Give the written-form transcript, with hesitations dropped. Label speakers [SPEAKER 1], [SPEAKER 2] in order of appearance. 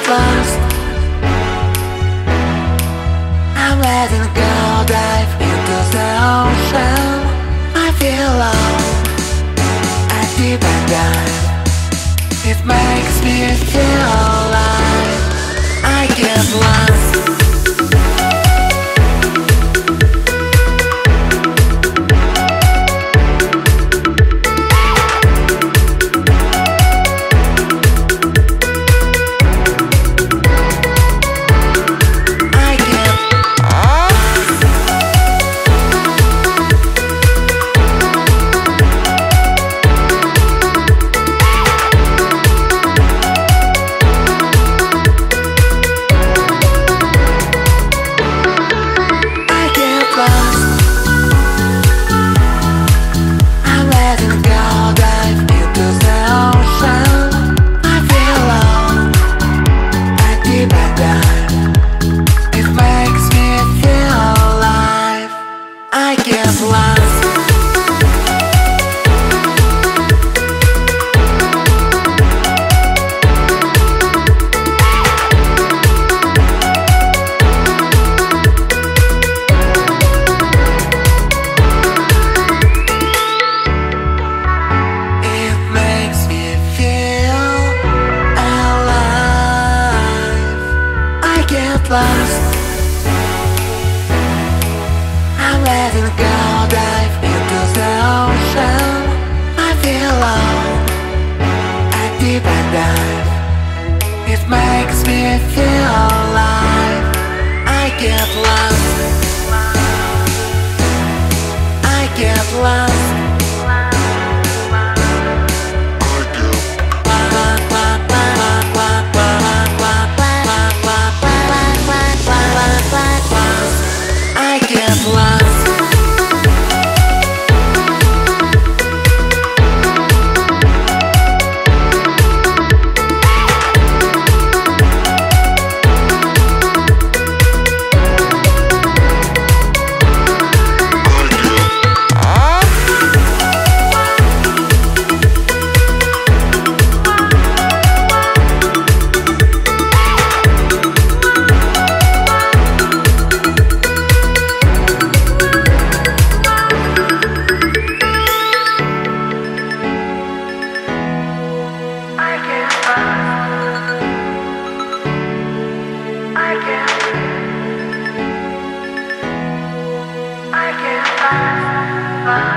[SPEAKER 1] lost. I'm letting go, dive into the ocean. I feel low, I deep and dive. It makes me feel alive. I get lost. Lost. I'm letting go, dive into the ocean. I feel low, I deep and dive. It makes me feel alive. I get lost. I get lost. I can't find